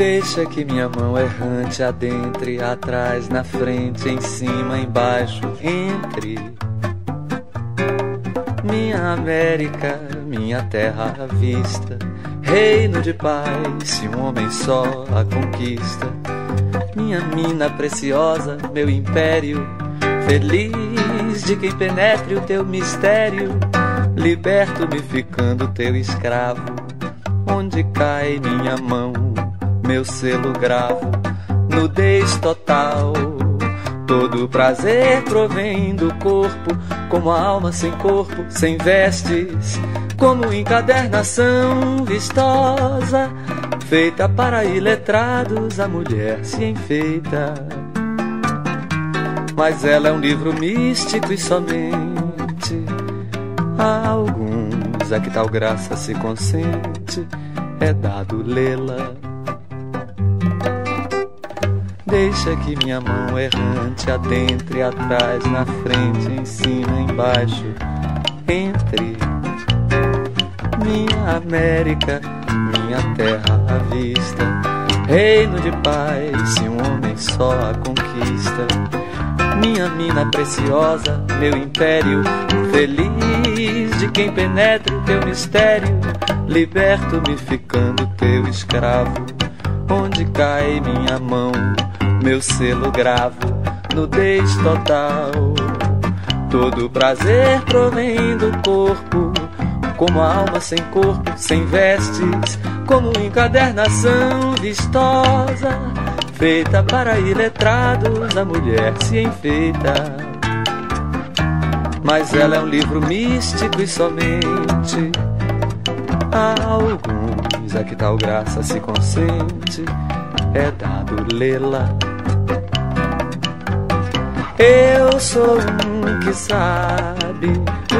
Deixa que minha mão errante adentre, atrás, na frente, em cima, embaixo, entre. Minha América, minha terra à vista, reino de paz, se um homem só a conquista. Minha mina preciosa, meu império, feliz de quem penetre o teu mistério. Liberto-me ficando teu escravo, onde cai minha mão, meu selo gravo, nudez total. Todo prazer provém do corpo, como a alma sem corpo, sem vestes, como encadernação vistosa, feita para iletrados, a mulher se enfeita. Mas ela é um livro místico e somente a alguns a que tal graça se consente, é dado lê-la. Deixa que minha mão errante adentre, atrás, na frente, em cima, embaixo, entre. Minha América, minha terra à vista, reino de paz, se um homem só a conquista. Minha mina preciosa, meu império, feliz de quem penetra o teu mistério. Liberto-me ficando teu escravo, onde cai minha mão, meu selo gravo, nudez total. Todo prazer provém do corpo, como a alma sem corpo, sem vestes, como encadernação vistosa, feita para iletrados, a mulher se enfeita. Mas ela é um livro místico e somente a alguns a que tal graça se consente, é dado lê-la. Eu sou um que sabe